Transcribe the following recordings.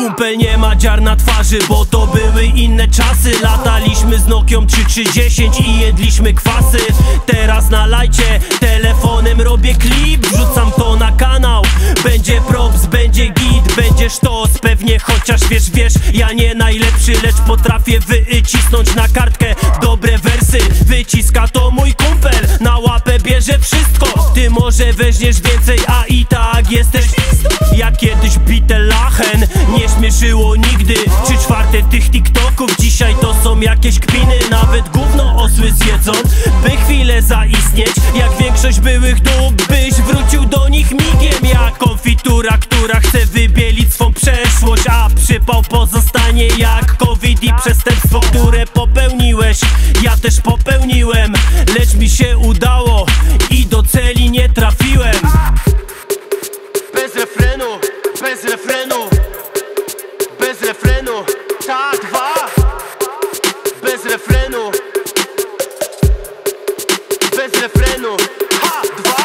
Kumpel nie ma dziar na twarzy, bo to były inne czasy. Lataliśmy z Nokią 3310 i jedliśmy kwasy. Teraz na lajcie telefonem robię klip, wrzucam to na kanał. Będzie props, będzie git, będzie sztos pewnie, chociaż wiesz, ja nie najlepszy, lecz potrafię wycisnąć na kartkę dobre wersy. Wyciska to mój kumpel, na łapę bierze wszystko. Ty może weźmiesz więcej, a i tak jesteś jak kiedyś bite lachen, nie śmieszyło nigdy. 3/4 tych TikToków dzisiaj to są jakieś kpiny. Nawet gówno osły zjedzą, by chwilę zaistnieć. Jak większość byłych dóbr, byś wrócił do nich migiem. Jak konfitura, która chce wybielić swą przeszłość, a przypał pozostanie jak COVID i przestępstwo, które popełniłeś. Ja też popełniłem, lecz mi się udało i do celi nie trafiłem. Bez refrenu, bez refrenu, bez refrenu, ta dwa. Bez refrenu, bez refrenu, ha, dwa.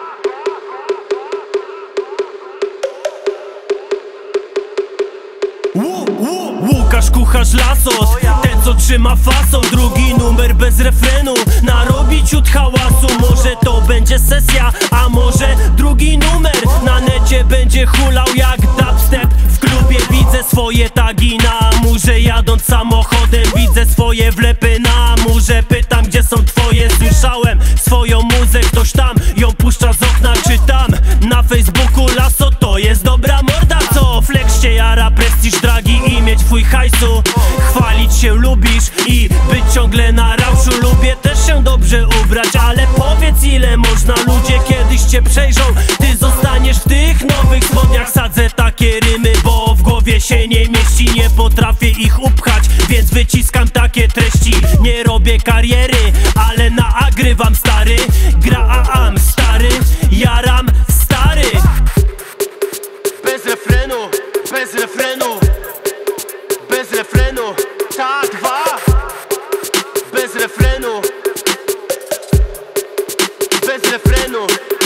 Łukasz Kucharz Lasot, ten co trzyma fason. Drugi numer bez refrenu, narobi ciut hałasu. Może to będzie sesja, a może drugi numer na necie będzie hulał jak dubstep. W klubie widzę swoje tagi na murze, jadąc samochodem widzę swoje wlepy na murze. Pytam, gdzie są twoje, słyszałem swoją muzę. Ktoś tam ją puszcza z okna, czytam na Facebooku. Lasot to jest dobra morda, co flex cię jara, prestiż dragi i mieć twój hajsu. Chwalić się lubisz i być ciągle na rauszu. Lubię też się dobrze ubrać, ale powiedz, ile można? Ludzie kiedyś cię przejrzą, ty zostaniesz w tych nowych spodniach. Sadzę takie rymy, bo w głowie się nie mieści. Nie potrafię ich upchać, więc wyciskam takie treści. Nie robię kariery, ale nagrywam stary. Gram stary, jaram stary. Bez refrenu, bez refrenu, bez refrenu, ta dwa. Bez refrenu, bez refrenu.